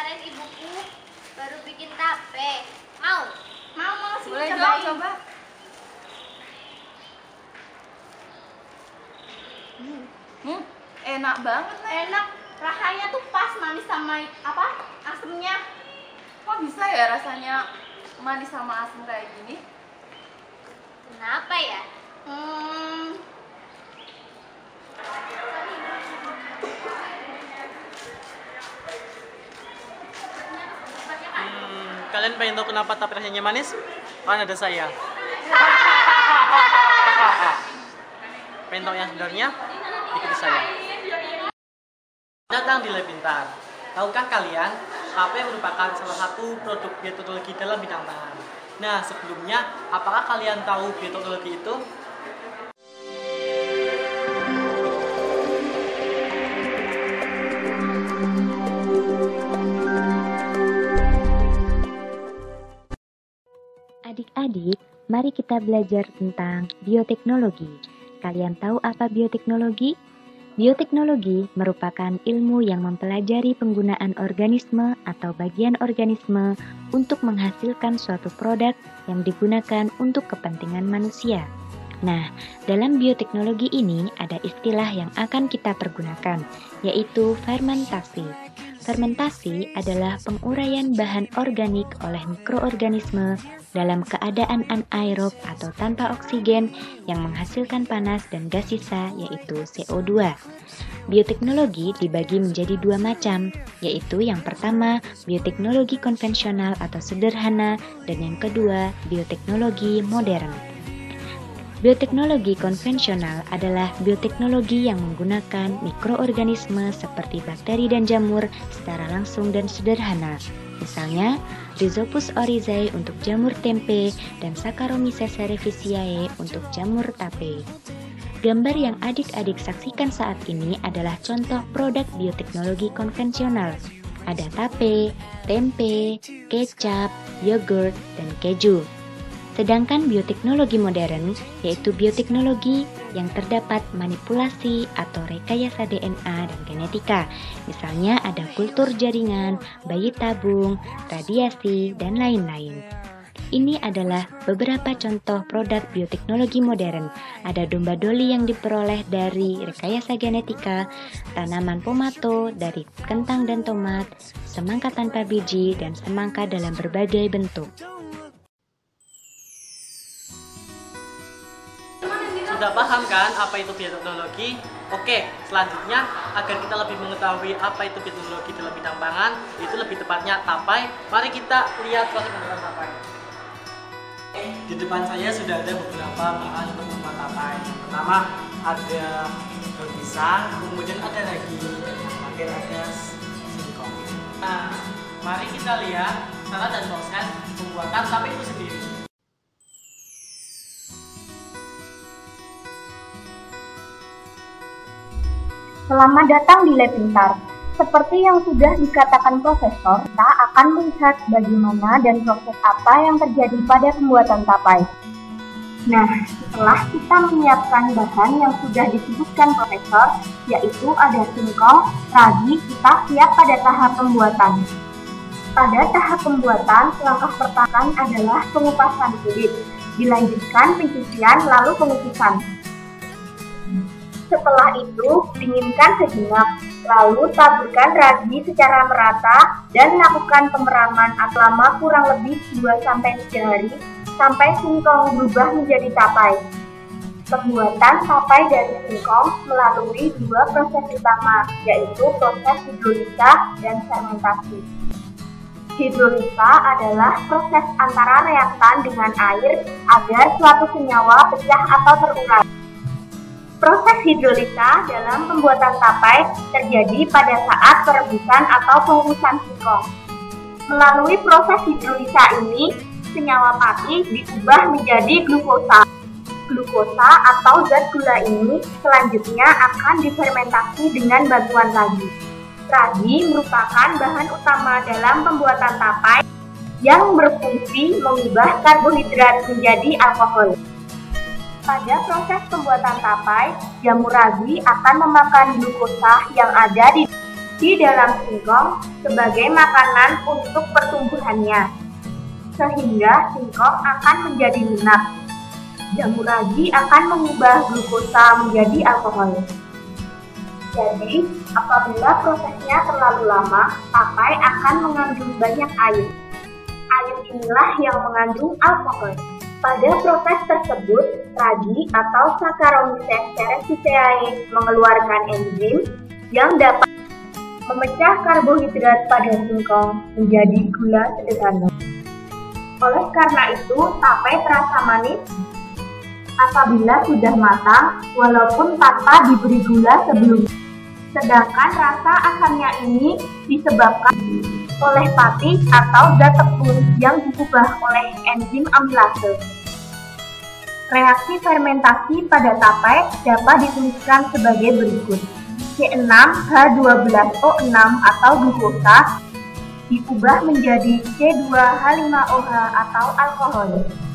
Kemarin ibuku baru bikin tape. Mau? Mau sih. Boleh dong, coba. Enak banget, Nek. Enak, rasanya tuh pas manis sama asemnya. Kok bisa ya rasanya manis sama asam kayak gini? Kenapa ya? Kalian pengen tahu kenapa tape rasanya manis? Kan ada saya. Pengen tahu yang sebenarnya? Ikuti saya. Datang di Lab Pintar. Tahukah kalian, tape merupakan salah satu produk bioteknologi dalam bidang pangan. Nah, sebelumnya, apakah kalian tahu bioteknologi itu? Adik-adik, mari kita belajar tentang bioteknologi. Kalian tahu apa bioteknologi? Bioteknologi merupakan ilmu yang mempelajari penggunaan organisme atau bagian organisme untuk menghasilkan suatu produk yang digunakan untuk kepentingan manusia. Nah, dalam bioteknologi ini ada istilah yang akan kita pergunakan, yaitu fermentasi. Fermentasi adalah penguraian bahan organik oleh mikroorganisme dalam keadaan anaerob atau tanpa oksigen yang menghasilkan panas dan gas sisa, yaitu CO2. Bioteknologi dibagi menjadi dua macam, yaitu yang pertama bioteknologi konvensional atau sederhana dan yang kedua bioteknologi modern. Bioteknologi konvensional adalah bioteknologi yang menggunakan mikroorganisme seperti bakteri dan jamur secara langsung dan sederhana. Misalnya, Rhizopus oryzae untuk jamur tempe dan Saccharomyces cerevisiae untuk jamur tape. Gambar yang adik-adik saksikan saat ini adalah contoh produk bioteknologi konvensional. Ada tape, tempe, kecap, yogurt, dan keju. Sedangkan bioteknologi modern yaitu bioteknologi yang terdapat manipulasi atau rekayasa DNA dan genetika. Misalnya ada kultur jaringan, bayi tabung, radiasi, dan lain-lain. Ini adalah beberapa contoh produk bioteknologi modern. Ada domba doli yang diperoleh dari rekayasa genetika, tanaman pomato dari kentang dan tomat, semangka tanpa biji, dan semangka dalam berbagai bentuk. Sudah paham kan apa itu bioteknologi? Oke, selanjutnya agar kita lebih mengetahui apa itu bioteknologi dalam bidang pangan, itu lebih tepatnya tapai. Mari kita lihat proses pembuatan tapai. Di depan saya sudah ada beberapa bahan untuk membuat tapai. Pertama ada daun pisang, kemudian ada ragi, kemudian ada singkong. Nah, mari kita lihat cara dan proses pembuatan tapai itu sendiri. Selamat datang di Lab Pintar. Seperti yang sudah dikatakan Profesor, kita akan melihat bagaimana dan proses apa yang terjadi pada pembuatan tapai. Nah, setelah kita menyiapkan bahan yang sudah disebutkan Profesor, yaitu ada singkong, ragi, kita siap pada tahap pembuatan. Pada tahap pembuatan, langkah pertama adalah pengupasan kulit, dilanjutkan pencucian lalu pengukusan. Setelah itu, dinginkan sejenak, lalu taburkan ragi secara merata dan lakukan pemeraman selama kurang lebih 2-3 hari sampai singkong berubah menjadi tapai. Pembuatan tapai dari singkong melalui dua proses utama, yaitu proses hidrolisa dan fermentasi. Hidrolisa adalah proses antara reaktan dengan air agar suatu senyawa pecah atau terurai. Proses hidrolisa dalam pembuatan tapai terjadi pada saat perebusan atau pengukusan singkong. Melalui proses hidrolisa ini, senyawa pati diubah menjadi glukosa. Glukosa atau zat gula ini selanjutnya akan difermentasi dengan bantuan ragi. Ragi merupakan bahan utama dalam pembuatan tapai yang berfungsi mengubah karbohidrat menjadi alkohol. Pada proses pembuatan tapai, jamur ragi akan memakan glukosa yang ada di di dalam singkong sebagai makanan untuk pertumbuhannya, sehingga singkong akan menjadi lunak. Jamur ragi akan mengubah glukosa menjadi alkohol. Jadi, apabila prosesnya terlalu lama, tapai akan mengandung banyak air. Air inilah yang mengandung alkohol. Pada proses tersebut, ragi atau Saccharomyces cerevisiae mengeluarkan enzim yang dapat memecah karbohidrat pada singkong menjadi gula sederhana. Oleh karena itu, tapai terasa manis apabila sudah matang, walaupun tanpa diberi gula sebelumnya. Sedangkan rasa asamnya ini disebabkan oleh patis atau zat tepung yang diubah oleh enzim amilase. Reaksi fermentasi pada tapai dapat dituliskan sebagai berikut. C6H12O6 atau glukosa diubah menjadi C2H5OH atau alkohol.